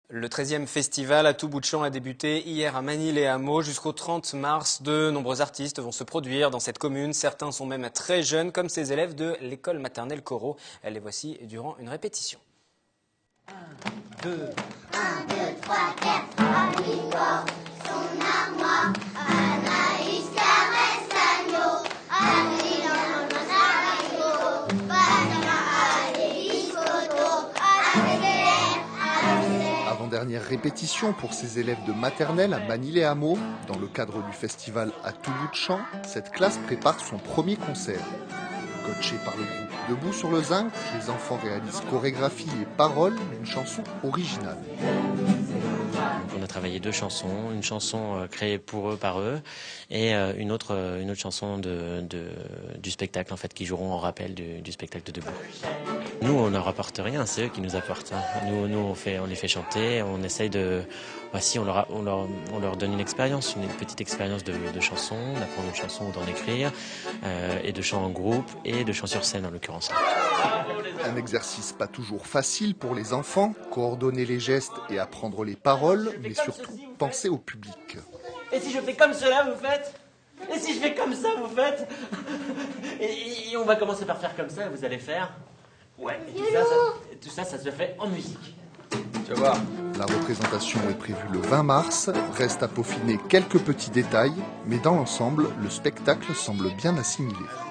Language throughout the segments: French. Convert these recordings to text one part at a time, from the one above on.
Le 13e festival à tout bout de champ a débuté hier à Manille-les-Hameaux. Jusqu'au 30 mars, de nombreux artistes vont se produire dans cette commune. Certains sont même très jeunes, comme ces élèves de l'école maternelle Corot. Les voici durant une répétition. 1, 2, 3, 4, Amigo, son armoire, Anaïs caresse l'agneau, Adrien dans un haricot, Panama, des biscottos, Avant-dernière répétition pour ces élèves de maternelle à Manille-les-Hameaux. Dans le cadre du festival à tout bout de champ, cette classe prépare son premier concert. Coachés par le groupe Debout sur le Zinc, les enfants réalisent chorégraphie et paroles d'une chanson originale. On a travaillé 2 chansons, une chanson créée pour eux, par eux, et une autre chanson du spectacle en fait, qui joueront en rappel du spectacle de Debout. Nous, on ne rapporte rien, c'est eux qui nous apportent. Nous on les fait chanter, on essaye de... on leur donne une expérience, une petite expérience de chanson, d'apprendre une chanson ou d'en écrire, et de chant en groupe, et de chant sur scène en l'occurrence. Un exercice pas toujours facile pour les enfants, coordonner les gestes et apprendre les paroles, mais surtout penser au public. Et si je fais comme cela, vous faites? Et si je fais comme ça, vous faites? Et on va commencer par faire comme ça, et vous allez faire? Ouais, et tout ça se fait en musique. Tu vas voir. La représentation est prévue le 20 mars, reste à peaufiner quelques petits détails, mais dans l'ensemble, le spectacle semble bien assimilé.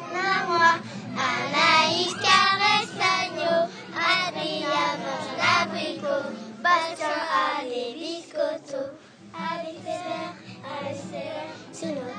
Anaïs caresse l'agneau, Adrien mange l'abricot, Bastien a des biscottos. Allez, c'est l'air, sur le